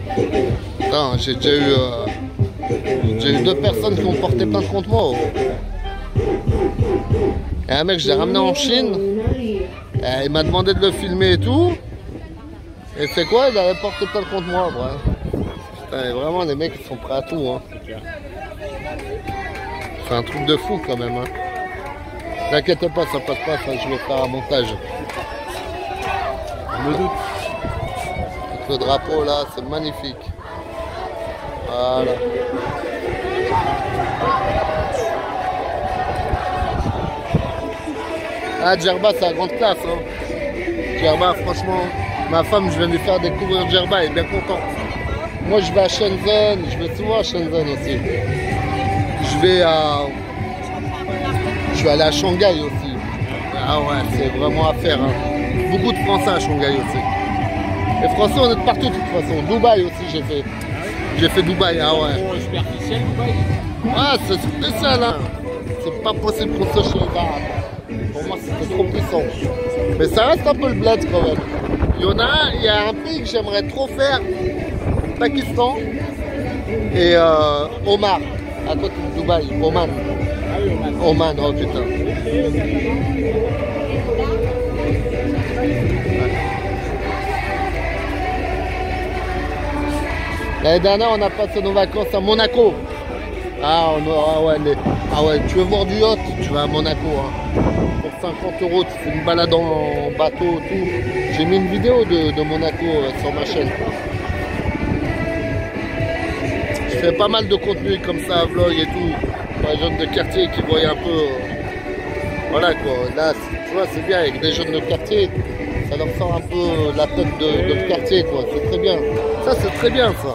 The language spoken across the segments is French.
Putain, j'ai déjà eu 2 personnes qui ont porté plainte contre moi. Et un mec, je l'ai ramené en Chine. Et il m'a demandé de le filmer et tout. Et c'est quoi? Il avait porté plainte contre moi. Ouais. Putain, vraiment, les mecs, ils sont prêts à tout. Hein. C'est un truc de fou quand même. Hein. T'inquiète pas, ça passe pas. Ça, je vais faire un montage. Je me doute. Avec le drapeau là, c'est magnifique. Voilà. Ah, Djerba, c'est la grande classe. Hein. Djerba, franchement, ma femme, je viens de lui faire découvrir Djerba, elle est bien contente. Moi, je vais à Shenzhen, je vais souvent à Shenzhen aussi. Je vais aller à Shanghai aussi. Ah ouais, c'est vraiment à faire. Hein. Beaucoup de Français à Shanghai aussi. Les Français, on est de partout de toute façon. Dubaï aussi, j'ai fait. J'ai fait Dubaï, ah ouais. C'est superficiel, Dubaï. Ah, c'est spécial, hein. C'est pas possible qu'on soit chez les Arabes. Pour moi, c'était trop puissant. Mais ça reste un peu le bled quand même. Il y a un pays que j'aimerais trop faire. Pakistan et Oman, à côté de Dubaï. Oman. Ah oui, Oman. Oman, oh putain. L'année dernière, on a passé nos vacances à Monaco. Ah ouais, tu veux voir du yacht, tu vas à Monaco. Hein. Pour 50 €, tu fais une balade en bateau, tout. J'ai mis une vidéo de Monaco sur ma chaîne. Je fais pas mal de contenu comme ça, vlog et tout. Pour les jeunes de quartier qui voient un peu. Voilà quoi. Là, tu vois, c'est bien avec des jeunes de quartier. Ça leur sort un peu la tête de quartier quoi. C'est très bien. Ça, c'est très bien ça.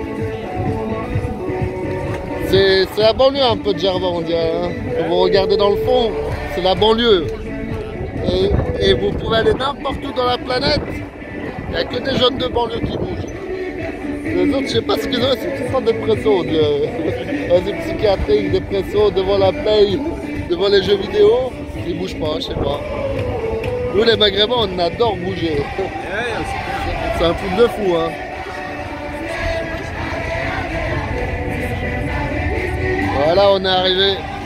C'est la banlieue un peu de Djerba, on dirait. Hein. Quand vous regardez dans le fond, c'est la banlieue. Et vous pouvez aller n'importe où dans la planète. Il n'y a que des jeunes de banlieue qui bougent. Les autres, je sais pas ce qu'ils ont, c'est tous en dépresso. Des psychiatriques, dépresso, devant la play, devant les jeux vidéo. Ils bougent pas, je sais pas. Nous, les Maghrébins, on adore bouger. C'est un truc de fou, hein. Voilà, on est arrivé